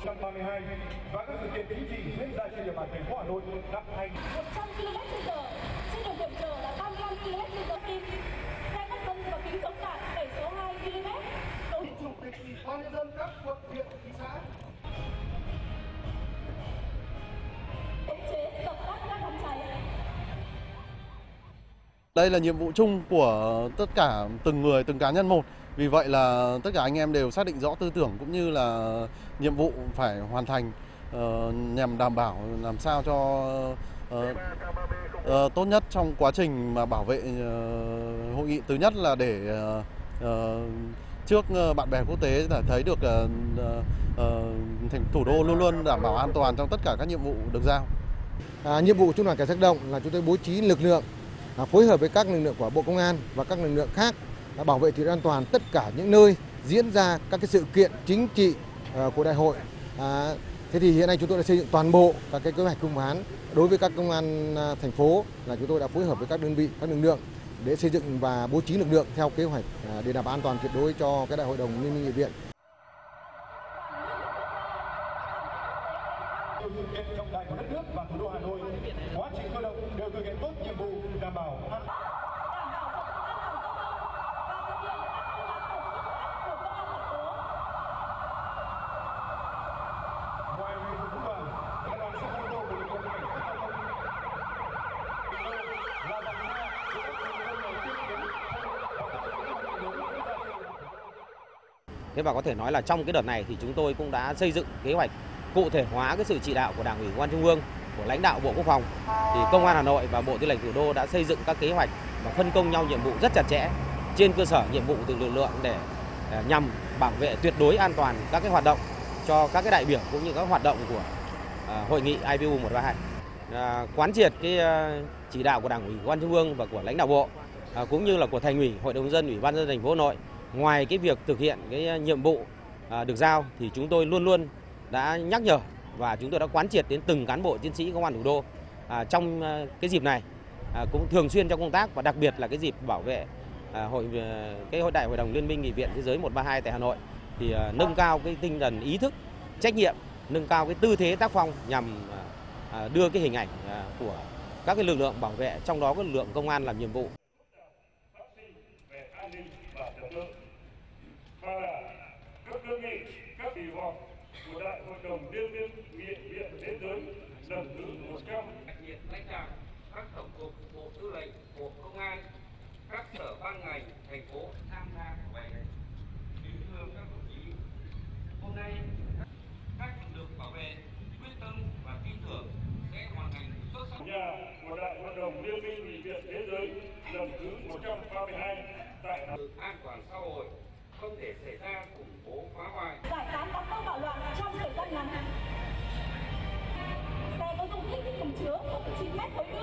132 và các sự kiện chính trị diễn ra trên địa bàn thành phố Hà Nội năm 100 km/h, trên đường điểm giờ là 35 km/h. Xe các dân và kính chống cản đẩy số 2 km. Chủ tịch Ủy ban nhân dân các quận, huyện, thị xã. Khống chế dập tắt các đám cháy. Đây là nhiệm vụ chung của tất cả từng người, từng cá nhân một. Vì vậy là tất cả anh em đều xác định rõ tư tưởng cũng như là nhiệm vụ phải hoàn thành nhằm đảm bảo làm sao cho tốt nhất trong quá trình mà bảo vệ hội nghị. Thứ nhất là để trước bạn bè quốc tế đã thấy được thủ đô luôn luôn đảm bảo an toàn trong tất cả các nhiệm vụ được giao. Nhiệm vụ Trung đoàn Cảnh sát cơ động là chúng tôi bố trí lực lượng phối hợp với các lực lượng của Bộ Công an và các lực lượng khác bảo vệ tuyệt đối an toàn tất cả những nơi diễn ra các cái sự kiện chính trị của đại hội. Thế thì hiện nay chúng tôi đã xây dựng toàn bộ các cái kế hoạch công án đối với các công an thành phố, là chúng tôi đã phối hợp với các đơn vị, các lực lượng để xây dựng và bố trí lực lượng theo kế hoạch để đảm bảo an toàn tuyệt đối cho cái đại hội đồng Liên minh nghị viện. Sự kiện trọng đại của đất nước và thủ đô Hà Nội, quá trình cơ động đều thực hiện tốt nhiệm vụ đảm bảo an toàn. Ngoài việc của đoàn sẽ đoàn xe ô tô của lực lượng cảnh sát giao thông là vòng hoa của các thành viên đầu tiên đến Thế và có thể nói là trong cái đợt này thì chúng tôi cũng đã xây dựng kế hoạch cụ thể hóa cái sự chỉ đạo của Đảng ủy Công an Trung ương, của lãnh đạo Bộ Quốc phòng. Thì Công an Hà Nội và Bộ Tư lệnh Thủ đô đã xây dựng các kế hoạch và phân công nhau nhiệm vụ rất chặt chẽ trên cơ sở nhiệm vụ từng lực lượng để nhằm bảo vệ tuyệt đối an toàn các cái hoạt động cho các cái đại biểu cũng như các hoạt động của hội nghị IPU 132. Quán triệt cái chỉ đạo của Đảng ủy Công an Trung ương và của lãnh đạo Bộ cũng như là của Thành ủy, Hội đồng nhân dân, Ủy ban nhân dân thành phố Hà Nội. Ngoài cái việc thực hiện cái nhiệm vụ được giao thì chúng tôi luôn luôn đã nhắc nhở và chúng tôi đã quán triệt đến từng cán bộ chiến sĩ công an thủ đô trong cái dịp này cũng thường xuyên trong công tác, và đặc biệt là cái dịp bảo vệ hội đại hội đồng Liên minh nghị viện thế giới 132 tại Hà Nội thì nâng cao cái tinh thần ý thức, trách nhiệm, nâng cao cái tư thế tác phong nhằm đưa cái hình ảnh của các cái lực lượng bảo vệ, trong đó có lực lượng công an làm nhiệm vụ. Các đơn vị, các kỳ họp của Đại hội đồng Liên minh nghị viện thế giới lần thứ 100. Đặc biệt lãnh đạo các tổng cục, Bộ Tư lệnh, Bộ Công an, các sở ban ngành, thành phố tham gia bài này. Kính thưa các đồng chí, hôm nay các lực lượng bảo vệ quyết tâm và tin tưởng sẽ hoàn thành xuất sắc. Nhà của Đại hội đồng Liên minh nghị viện thế giới lần thứ 132 tại an toàn xã hội không thể xảy ra khủng bố phá hoại. Giải tán các câu bạo loạn trong thời gian ngắn. Xe có dung tích thùng chứa 9 mét khối.